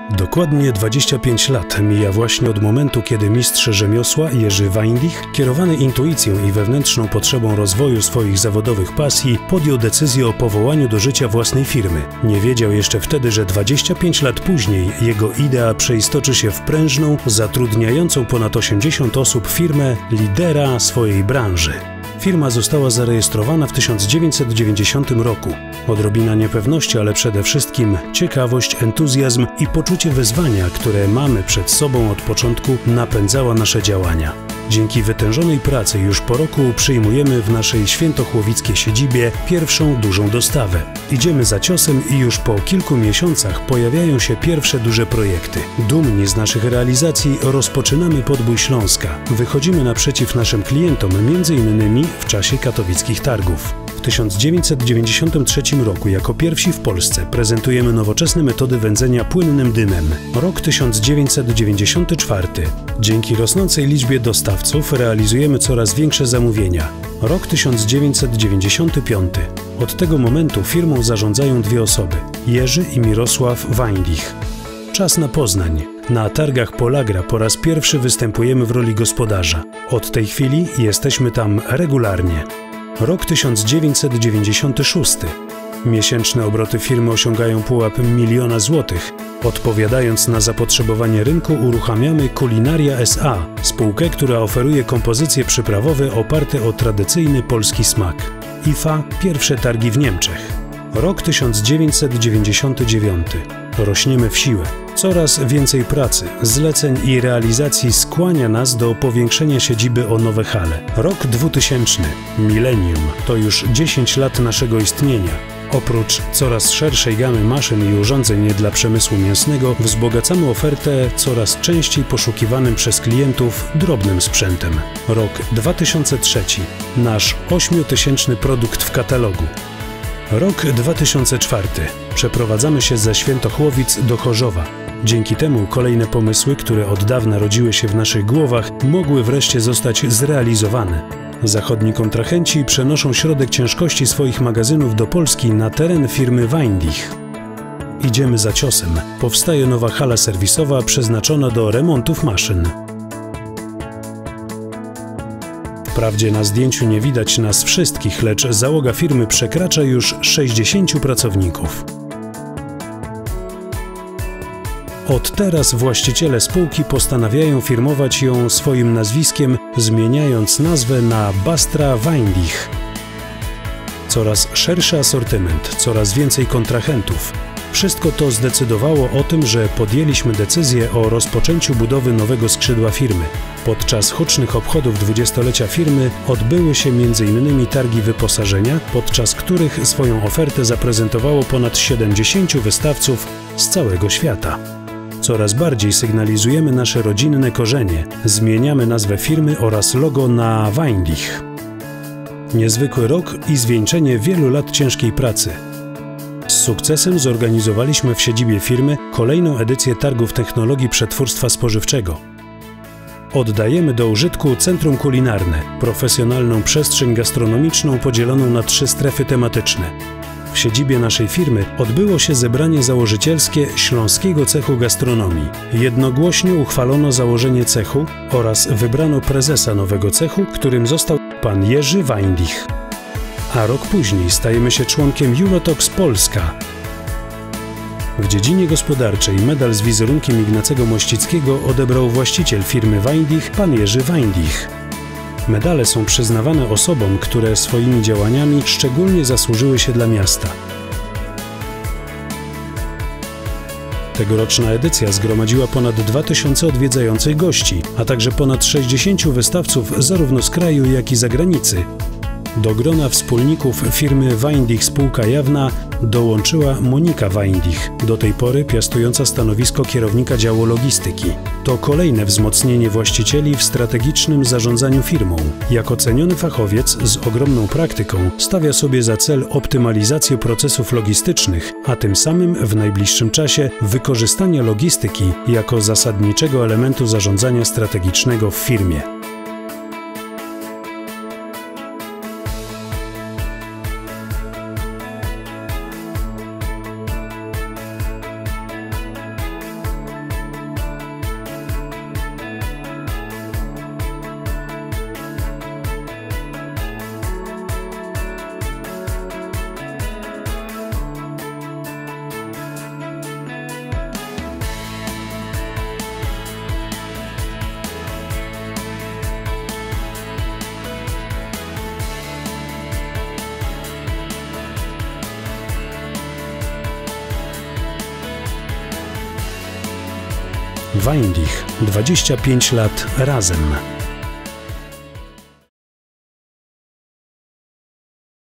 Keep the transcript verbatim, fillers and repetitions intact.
Dokładnie dwadzieścia pięć lat mija właśnie od momentu, kiedy mistrz rzemiosła Jerzy Weindich, kierowany intuicją i wewnętrzną potrzebą rozwoju swoich zawodowych pasji, podjął decyzję o powołaniu do życia własnej firmy. Nie wiedział jeszcze wtedy, że dwadzieścia pięć lat później jego idea przeistoczy się w prężną, zatrudniającą ponad osiemdziesiąt osób firmę lidera swojej branży. Firma została zarejestrowana w tysiąc dziewięćset dziewięćdziesiątym roku. Odrobina niepewności, ale przede wszystkim ciekawość, entuzjazm i poczucie wyzwania, które mamy przed sobą od początku, napędzała nasze działania. Dzięki wytężonej pracy już po roku przyjmujemy w naszej świętochłowickiej siedzibie pierwszą dużą dostawę. Idziemy za ciosem i już po kilku miesiącach pojawiają się pierwsze duże projekty. Dumni z naszych realizacji rozpoczynamy podbój Śląska. Wychodzimy naprzeciw naszym klientom, między innymi w czasie katowickich targów. W tysiąc dziewięćset dziewięćdziesiątym trzecim roku jako pierwsi w Polsce prezentujemy nowoczesne metody wędzenia płynnym dymem. Rok tysiąc dziewięćset dziewięćdziesiąty czwarty. Dzięki rosnącej liczbie dostawców realizujemy coraz większe zamówienia. Rok tysiąc dziewięćset dziewięćdziesiąty piąty. Od tego momentu firmą zarządzają dwie osoby – Jerzy i Mirosław Weindich. Czas na Poznań. Na targach Polagra po raz pierwszy występujemy w roli gospodarza. Od tej chwili jesteśmy tam regularnie. Rok tysiąc dziewięćset dziewięćdziesiąty szósty. Miesięczne obroty firmy osiągają pułap miliona złotych. Odpowiadając na zapotrzebowanie rynku, uruchamiamy Kulinaria S A, spółkę, która oferuje kompozycje przyprawowe oparte o tradycyjny polski smak. I F A – pierwsze targi w Niemczech. Rok tysiąc dziewięćset dziewięćdziesiąty dziewiąty. Rośniemy w siłę. Coraz więcej pracy, zleceń i realizacji skłania nas do powiększenia siedziby o nowe hale. Rok dwutysięczny, milenium, to już dziesięć lat naszego istnienia. Oprócz coraz szerszej gamy maszyn i urządzeń dla przemysłu mięsnego, wzbogacamy ofertę coraz częściej poszukiwanym przez klientów drobnym sprzętem. Rok dwa tysiące trzeci. Nasz ośmiotysięczny produkt w katalogu. Rok dwa tysiące czwarty. Przeprowadzamy się ze Świętochłowic do Chorzowa. Dzięki temu kolejne pomysły, które od dawna rodziły się w naszych głowach, mogły wreszcie zostać zrealizowane. Zachodni kontrahenci przenoszą środek ciężkości swoich magazynów do Polski na teren firmy Weindich. Idziemy za ciosem. Powstaje nowa hala serwisowa przeznaczona do remontów maszyn. Wprawdzie na zdjęciu nie widać nas wszystkich, lecz załoga firmy przekracza już sześćdziesięciu pracowników. Od teraz właściciele spółki postanawiają firmować ją swoim nazwiskiem, zmieniając nazwę na Bastra Weindich. Coraz szerszy asortyment, coraz więcej kontrahentów. Wszystko to zdecydowało o tym, że podjęliśmy decyzję o rozpoczęciu budowy nowego skrzydła firmy. Podczas hucznych obchodów dwudziestolecia firmy odbyły się między innymi targi wyposażenia, podczas których swoją ofertę zaprezentowało ponad siedemdziesięciu wystawców z całego świata. Coraz bardziej sygnalizujemy nasze rodzinne korzenie, zmieniamy nazwę firmy oraz logo na Weindich. Niezwykły rok i zwieńczenie wielu lat ciężkiej pracy. Z sukcesem zorganizowaliśmy w siedzibie firmy kolejną edycję Targów Technologii Przetwórstwa Spożywczego. Oddajemy do użytku centrum kulinarne, profesjonalną przestrzeń gastronomiczną podzieloną na trzy strefy tematyczne. W siedzibie naszej firmy odbyło się zebranie założycielskie Śląskiego Cechu Gastronomii. Jednogłośnie uchwalono założenie cechu oraz wybrano prezesa nowego cechu, którym został pan Jerzy Weindich. A rok później stajemy się członkiem Eurotox Polska. W dziedzinie gospodarczej medal z wizerunkiem Ignacego Mościckiego odebrał właściciel firmy Weindich, pan Jerzy Weindich. Medale są przyznawane osobom, które swoimi działaniami szczególnie zasłużyły się dla miasta. Tegoroczna edycja zgromadziła ponad dwa tysiące odwiedzających gości, a także ponad sześćdziesięciu wystawców zarówno z kraju, jak i zagranicy. Do grona wspólników firmy Weindich Spółka Jawna dołączyła Monika Weindich, do tej pory piastująca stanowisko kierownika działu logistyki. To kolejne wzmocnienie właścicieli w strategicznym zarządzaniu firmą. Jako ceniony fachowiec z ogromną praktyką stawia sobie za cel optymalizację procesów logistycznych, a tym samym w najbliższym czasie wykorzystanie logistyki jako zasadniczego elementu zarządzania strategicznego w firmie. Weindich. dwadzieścia pięć lat razem.